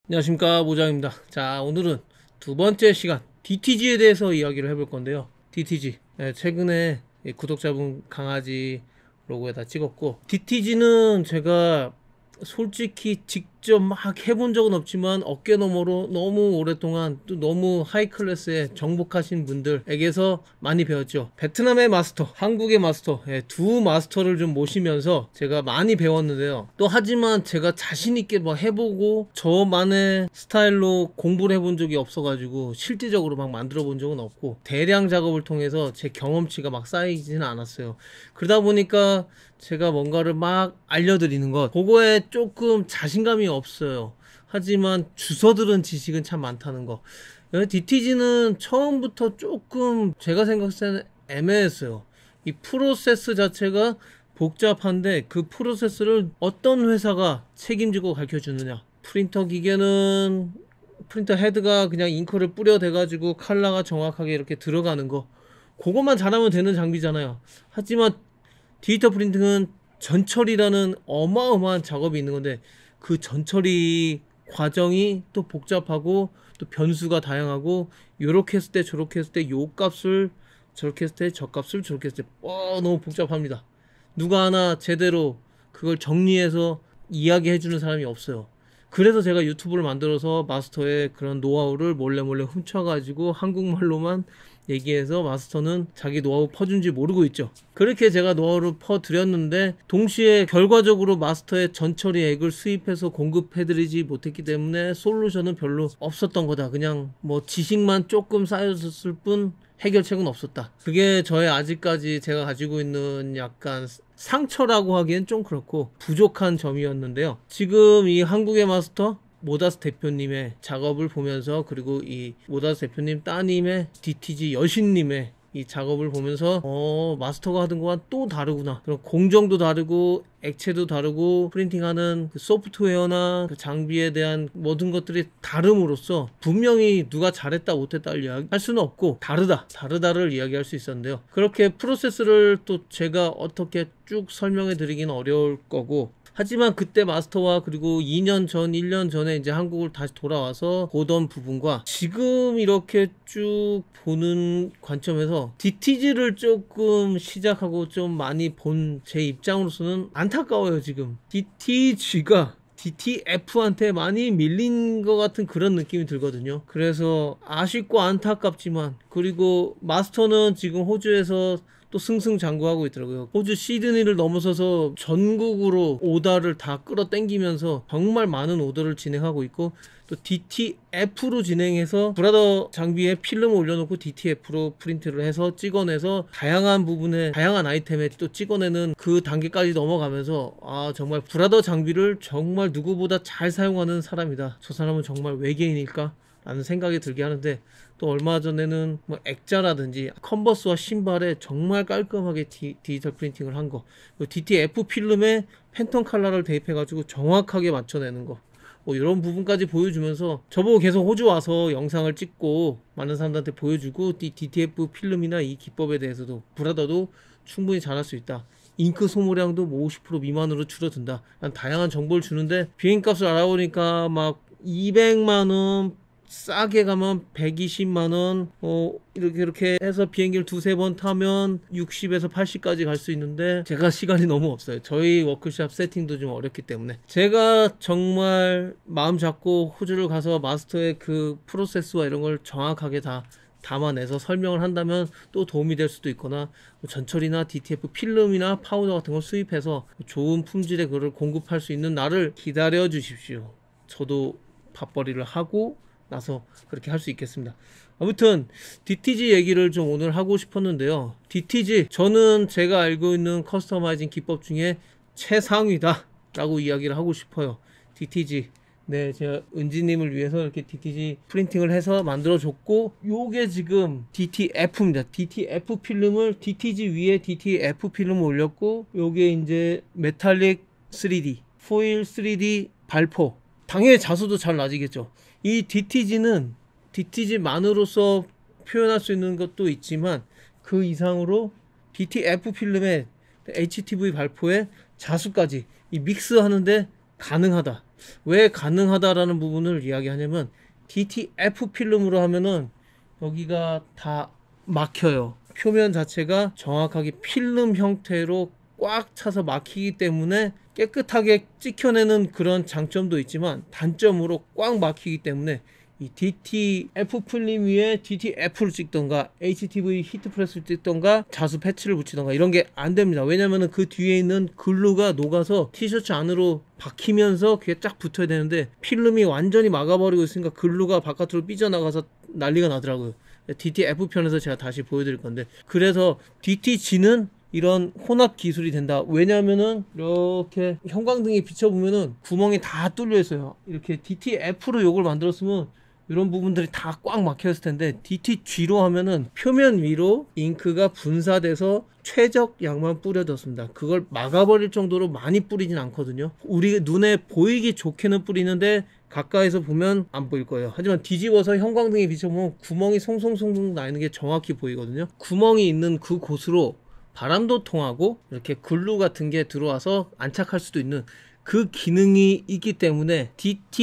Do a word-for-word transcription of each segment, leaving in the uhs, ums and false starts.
안녕하십니까, 모장입니다. 자, 오늘은 두 번째 시간 디티지에 대해서 이야기를 해볼 건데요. 디티지, 네, 최근에 구독자분 강아지 로고에다 찍었고, 디티지는 제가 솔직히 직접 막 해본 적은 없지만 어깨너머로 너무 오랫동안 또 너무 하이 클래스에 정복하신 분들에게서 많이 배웠죠. 베트남의 마스터, 한국의 마스터, 예, 두 마스터를 좀 모시면서 제가 많이 배웠는데요. 또 하지만 제가 자신 있게 뭐 해보고 저만의 스타일로 공부를 해본 적이 없어가지고 실질적으로 막 만들어 본 적은 없고, 대량 작업을 통해서 제 경험치가 막 쌓이지는 않았어요. 그러다 보니까 제가 뭔가를 막 알려드리는 것, 그거에 조금 자신감이 없어요. 하지만 주워들은 지식은 참 많다는 거. 디티지는 처음부터 조금 제가 생각했을 때는 애매했어요. 이 프로세스 자체가 복잡한데 그 프로세스를 어떤 회사가 책임지고 가르쳐주느냐. 프린터 기계는 프린터 헤드가 그냥 잉크를 뿌려 대가지고 컬러가 정확하게 이렇게 들어가는 거, 그것만 잘하면 되는 장비잖아요. 하지만 디지털 프린팅은 전처리라는 어마어마한 작업이 있는 건데, 그 전처리 과정이 또 복잡하고 또 변수가 다양하고, 요렇게 했을 때 저렇게 했을 때 요 값을 저렇게 했을 때 저 값을 저렇게 했을 때, 와, 너무 복잡합니다. 누가 하나 제대로 그걸 정리해서 이야기해 주는 사람이 없어요. 그래서 제가 유튜브를 만들어서 마스터의 그런 노하우를 몰래 몰래 훔쳐가지고 한국말로만 얘기해서 마스터는 자기 노하우 퍼준지 모르고 있죠. 그렇게 제가 노하우를 퍼드렸는데, 동시에 결과적으로 마스터의 전처리액을 수입해서 공급해드리지 못했기 때문에 솔루션은 별로 없었던 거다. 그냥 뭐 지식만 조금 쌓여졌을 뿐 해결책은 없었다. 그게 저의 아직까지 제가 가지고 있는 약간 상처라고 하기엔 좀 그렇고 부족한 점이었는데요. 지금 이 한국의 마스터 모다스 대표님의 작업을 보면서, 그리고 이 모다스 대표님 따님의 디티지 여신님의 이 작업을 보면서 어 마스터가 하던 거와 또 다르구나. 그럼 공정도 다르고 액체도 다르고 프린팅하는 그 소프트웨어나 그 장비에 대한 모든 것들이 다름으로써 분명히 누가 잘했다 못했다를 이야기할 수는 없고, 다르다 다르다를 이야기할 수 있었는데요. 그렇게 프로세스를 또 제가 어떻게 쭉 설명해 드리기는 어려울 거고, 하지만 그때 마스터와 그리고 이 년 전, 일 년 전에 이제 한국을 다시 돌아와서 보던 부분과 지금 이렇게 쭉 보는 관점에서 디티지를 조금 시작하고 좀 많이 본 제 입장으로서는 안타까워요. 지금 디티지가 디티에프한테 많이 밀린 것 같은 그런 느낌이 들거든요. 그래서 아쉽고 안타깝지만, 그리고 마스터는 지금 호주에서 또 승승장구하고 있더라고요. 호주 시드니를 넘어서서 전국으로 오더를 다 끌어당기면서 정말 많은 오더를 진행하고 있고, 또 디티에프로 진행해서 브라더 장비에 필름을 올려놓고 디티에프로 프린트를 해서 찍어내서 다양한 부분에 다양한 아이템에 또 찍어내는 그 단계까지 넘어가면서, 아, 정말 브라더 장비를 정말 누구보다 잘 사용하는 사람이다. 저 사람은 정말 외계인일까? 라는 생각이 들게 하는데, 또 얼마 전에는 뭐 액자라든지 컨버스와 신발에 정말 깔끔하게 디, 디지털 프린팅을 한 거, 디티에프 필름에 팬텀 컬러를 대입해 가지고 정확하게 맞춰내는 거, 뭐 이런 부분까지 보여주면서 저보고 계속 호주 와서 영상을 찍고 많은 사람들한테 보여주고, 이 디티에프 필름이나 이 기법에 대해서도 브라더도 충분히 잘할 수 있다. 잉크 소모량도 뭐 오십 퍼센트 미만으로 줄어든다. 다양한 정보를 주는데, 비행값을 알아보니까 막 이백만 원, 싸게 가면 백이십만 원, 어, 이렇게 이렇게 해서 비행기를 두세 번 타면 육십에서 팔십까지 갈 수 있는데, 제가 시간이 너무 없어요. 저희 워크숍 세팅도 좀 어렵기 때문에. 제가 정말 마음 잡고 호주를 가서 마스터의 그 프로세스와 이런 걸 정확하게 다 담아내서 설명을 한다면 또 도움이 될 수도 있거나, 전처리나 디티에프 필름이나 파우더 같은 걸 수입해서 좋은 품질의 그걸 공급할 수 있는 날을 기다려 주십시오. 저도 밥벌이를 하고 나서 그렇게 할 수 있겠습니다. 아무튼 디티지 얘기를 좀 오늘 하고 싶었는데요. 디티지, 저는 제가 알고 있는 커스터마이징 기법 중에 최상위다 라고 이야기를 하고 싶어요. 디티지, 네, 제가 은지님을 위해서 이렇게 디티지 프린팅을 해서 만들어 줬고, 요게 지금 디티에프입니다. 디티에프 필름을 디티지 위에 디티에프 필름을 올렸고, 요게 이제 메탈릭 쓰리디, 포일 쓰리디 발포, 당연히 자수도 잘 나지겠죠. 이 디티지는 디티지만으로서 표현할 수 있는 것도 있지만, 그 이상으로 디티에프 필름에 에이치티브이 발포에 자수까지 이 믹스 하는데 가능하다. 왜 가능하다라는 부분을 이야기하냐면 디티에프 필름으로 하면은 여기가 다 막혀요. 표면 자체가 정확하게 필름 형태로 꽉 차서 막히기 때문에 깨끗하게 찍혀내는 그런 장점도 있지만 단점으로 꽉 막히기 때문에 이 디티에프 필름 위에 디티에프를 찍던가 에이치티브이 히트프레스를 찍던가 자수 패치를 붙이던가 이런 게 안 됩니다. 왜냐면은 그 뒤에 있는 글루가 녹아서 티셔츠 안으로 박히면서 그게 쫙 붙어야 되는데 필름이 완전히 막아버리고 있으니까 글루가 바깥으로 삐져나가서 난리가 나더라고요. 디티에프 편에서 제가 다시 보여드릴 건데, 그래서 디티지는 이런 혼합 기술이 된다. 왜냐면은 이렇게 형광등이 비춰보면은 구멍이 다 뚫려 있어요. 이렇게 디티에프로 요걸 만들었으면 이런 부분들이 다 꽉 막혀있을 텐데 디티지로 하면은 표면 위로 잉크가 분사돼서 최적량만 뿌려졌습니다. 그걸 막아버릴 정도로 많이 뿌리진 않거든요. 우리 눈에 보이기 좋게는 뿌리는데 가까이서 보면 안 보일 거예요. 하지만 뒤집어서 형광등에 비춰보면 구멍이 송송송송 나 있는 게 정확히 보이거든요. 구멍이 있는 그 곳으로 바람도 통하고 이렇게 글루 같은 게 들어와서 안착할 수도 있는 그 기능이 있기 때문에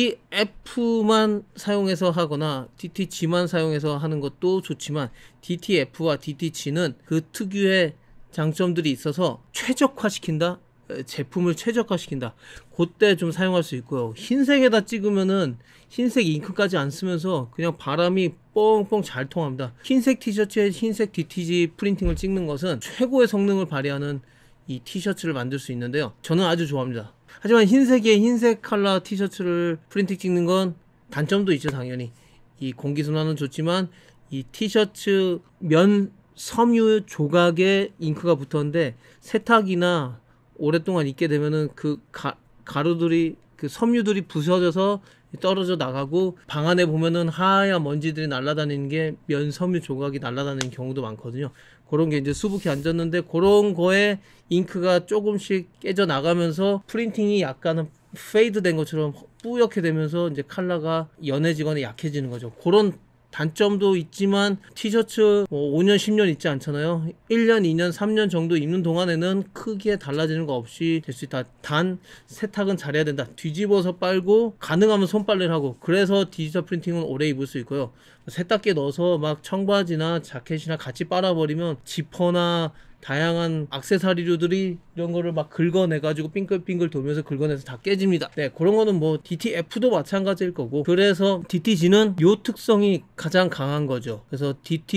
디티에프만 사용해서 하거나 디티지만 사용해서 하는 것도 좋지만 디티에프와 디티지는 그 특유의 장점들이 있어서 최적화시킨다? 제품을 최적화시킨다. 그때 좀 사용할 수 있고요. 흰색에다 찍으면은 흰색 잉크까지 안 쓰면서 그냥 바람이 뻥뻥 잘 통합니다. 흰색 티셔츠에 흰색 디티지 프린팅을 찍는 것은 최고의 성능을 발휘하는 이 티셔츠를 만들 수 있는데요. 저는 아주 좋아합니다. 하지만 흰색에 흰색 컬러 티셔츠를 프린팅 찍는 건 단점도 있죠. 당연히 이 공기순환은 좋지만 이 티셔츠 면 섬유 조각에 잉크가 붙었는데 세탁이나 오랫동안 있게 되면은 그 가, 가루들이 그 섬유들이 부서져서 떨어져 나가고 방 안에 보면은 하얀 먼지들이 날아다니는 게 면 섬유 조각이 날아다니는 경우도 많거든요. 그런 게 이제 수북히 앉았는데 그런 거에 잉크가 조금씩 깨져 나가면서 프린팅이 약간은 페이드 된 것처럼 뿌옇게 되면서 이제 컬러가 연해지거나 약해지는 거죠. 그런 단점도 있지만 티셔츠 뭐 오 년 십 년 있지 않잖아요. 일 년 이 년 삼 년 정도 입는 동안에는 크게 달라지는 거 없이 될 수 있다. 단 세탁은 잘해야 된다. 뒤집어서 빨고 가능하면 손빨래를 하고, 그래서 디지털 프린팅은 오래 입을 수 있고요. 세탁기에 넣어서 막 청바지나 자켓이나 같이 빨아버리면 지퍼나 다양한 액세서리류들이 이런 거를 막 긁어내가지고 빙글빙글 돌면서 긁어내서 다 깨집니다. 네, 그런 거는 뭐 디티에프도 마찬가지일 거고, 그래서 디티지는 요 특성이 가장 강한 거죠. 그래서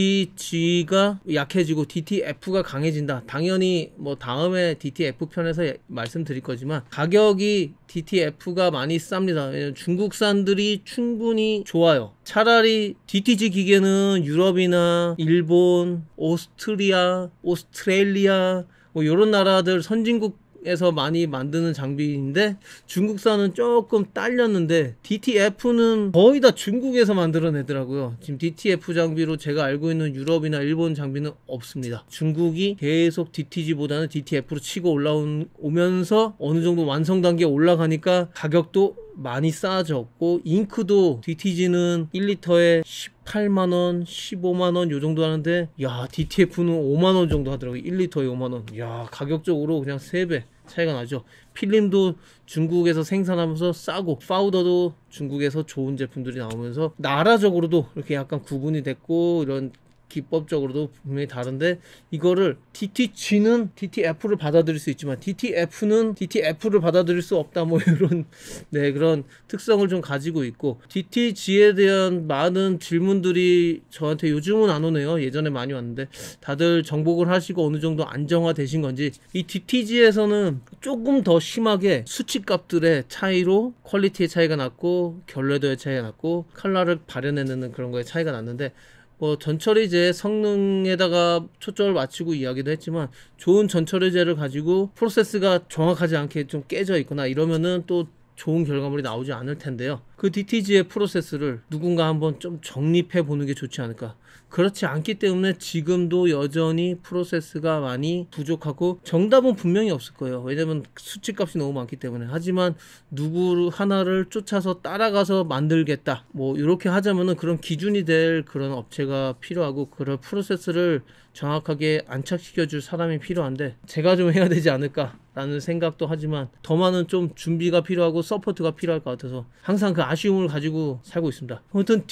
디티지가 약해지고 디티에프가 강해진다. 당연히 뭐 다음에 디티에프 편에서 말씀드릴 거지만 가격이 디티에프가 많이 쌉니다. 왜냐면 중국산들이 충분히 좋아요. 차라리 디티지 기계는 유럽이나 일본, 오스트리아, 오스트레일리아 뭐 이런 나라들 선진국에서 많이 만드는 장비인데 중국산은 조금 딸렸는데 디티에프는 거의 다 중국에서 만들어내더라고요. 지금 디티에프 장비로 제가 알고 있는 유럽이나 일본 장비는 없습니다. 중국이 계속 디티지보다는 디티에프로 치고 올라오면서 어느 정도 완성 단계에 올라가니까 가격도 많이 싸졌고, 잉크도 디티지는 일 리터에 십팔만 원, 십오만 원 요 정도 하는데 야 디티에프는 오만 원 정도 하더라고요. 일 리터에 오만 원. 야 가격적으로 그냥 세 배 차이가 나죠. 필름도 중국에서 생산하면서 싸고 파우더도 중국에서 좋은 제품들이 나오면서 나라적으로도 이렇게 약간 구분이 됐고, 이런 기법적으로도 분명히 다른데 이거를 디티지는 디티에프를 받아들일 수 있지만 디티에프는 디티에프를 받아들일 수 없다, 뭐 이런 네 그런 특성을 좀 가지고 있고, 디티지에 대한 많은 질문들이 저한테 요즘은 안 오네요. 예전에 많이 왔는데 다들 정복을 하시고 어느 정도 안정화되신 건지, 이 디티지에서는 조금 더 심하게 수치값들의 차이로 퀄리티의 차이가 났고 결례도의 차이가 났고 컬러를 발현해내는 그런 거에 차이가 났는데, 뭐 전처리제 성능에다가 초점을 맞추고 이야기도 했지만 좋은 전처리제를 가지고 프로세스가 정확하지 않게 좀 깨져 있거나 이러면은 또 좋은 결과물이 나오지 않을 텐데요. 그 디티지의 프로세스를 누군가 한번 좀 정립해 보는 게 좋지 않을까. 그렇지 않기 때문에 지금도 여전히 프로세스가 많이 부족하고 정답은 분명히 없을 거예요. 왜냐면 수치값이 너무 많기 때문에. 하지만 누구 하나를 쫓아서 따라가서 만들겠다, 뭐 이렇게 하자면은 그런 기준이 될 그런 업체가 필요하고 그런 프로세스를 정확하게 안착시켜 줄 사람이 필요한데 제가 좀 해야 되지 않을까 라는 생각도 하지만 더 많은 좀 준비가 필요하고 서포트가 필요할 것 같아서 항상 그 아쉬움을 가지고 살고 있습니다. 아무튼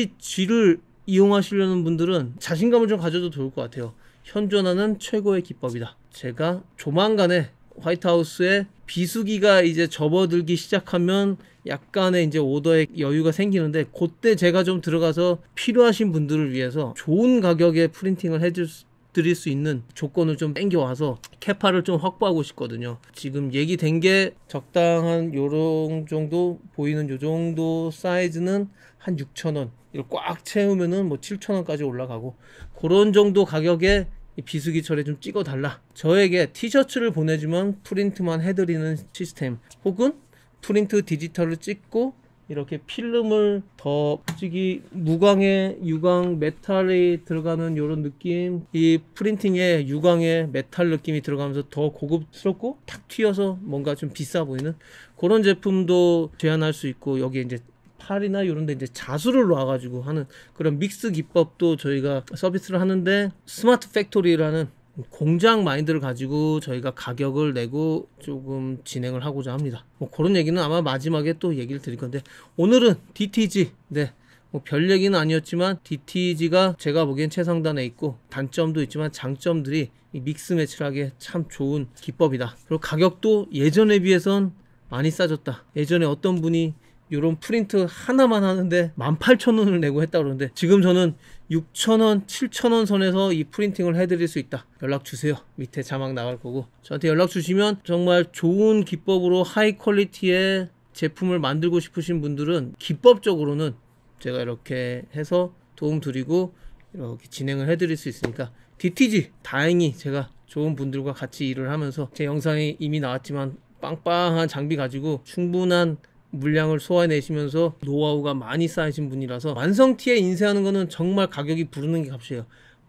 디티지를 이용하시려는 분들은 자신감을 좀 가져도 좋을 것 같아요. 현존하는 최고의 기법이다. 제가 조만간에 화이트하우스에 비수기가 이제 접어들기 시작하면 약간의 이제 오더의 여유가 생기는데, 그때 제가 좀 들어가서 필요하신 분들을 위해서 좋은 가격에 프린팅을 해줄 수 드릴 수 있는 조건을 좀 땡겨와서 캐파를 좀 확보하고 싶거든요. 지금 얘기된 게 적당한 요런 정도 보이는 요 정도 사이즈는 한 육천 원, 이걸 꽉 채우면은 뭐 칠천 원까지 올라가고, 그런 정도 가격에 비수기철에 좀 찍어 달라, 저에게 티셔츠를 보내주면 프린트만 해드리는 시스템, 혹은 프린트 디지털을 찍고 이렇게 필름을 더 찍기, 무광에 유광 메탈이 들어가는 이런 느낌, 이 프린팅에 유광에 메탈 느낌이 들어가면서 더 고급스럽고 탁 튀어서 뭔가 좀 비싸 보이는 그런 제품도 제안할 수 있고, 여기에 이제 팔이나 이런 데 이제 자수를 놔가지고 하는 그런 믹스 기법도 저희가 서비스를 하는데, 스마트 팩토리라는 공장 마인드를 가지고 저희가 가격을 내고 조금 진행을 하고자 합니다. 뭐 그런 얘기는 아마 마지막에 또 얘기를 드릴 건데, 오늘은 디티지, 네, 뭐 별 얘기는 아니었지만 디티지가 제가 보기엔 최상단에 있고 단점도 있지만 장점들이 이 믹스 매치를 하기에 참 좋은 기법이다. 그리고 가격도 예전에 비해선 많이 싸졌다. 예전에 어떤 분이 요런 프린트 하나만 하는데 만 팔천 원을 내고 했다 그러는데, 지금 저는 육천 원, 칠천 원 선에서 이 프린팅을 해드릴 수 있다. 연락 주세요. 밑에 자막 나갈 거고, 저한테 연락 주시면 정말 좋은 기법으로 하이 퀄리티의 제품을 만들고 싶으신 분들은 기법적으로는 제가 이렇게 해서 도움 드리고 이렇게 진행을 해드릴 수 있으니까, 디티지 다행히 제가 좋은 분들과 같이 일을 하면서, 제 영상이 이미 나왔지만 빵빵한 장비 가지고 충분한 물량을 소화해내시면서 노하우가 많이 쌓이신 분이라서, 완성티에 인쇄하는 거는 정말 가격이 부르는 게 값이에요.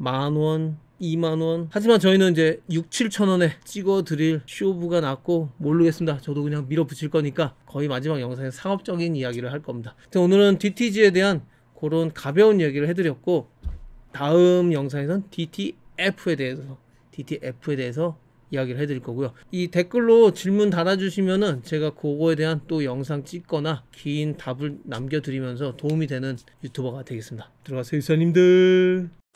만원, 이만원. 하지만 저희는 이제 육, 칠천 원에 찍어 드릴 쇼부가 낫고, 모르겠습니다. 저도 그냥 밀어붙일 거니까 거의 마지막 영상에 상업적인 이야기를 할 겁니다. 오늘은 디티지에 대한 그런 가벼운 얘기를 해드렸고, 다음 영상에서는 디티에프에 대해서 디티에프에 대해서 이야기를 해드릴 거고요. 이 댓글로 질문 달아주시면은 제가 그거에 대한 또 영상 찍거나 긴 답을 남겨드리면서 도움이 되는 유튜버가 되겠습니다. 들어가세요, 이사님들.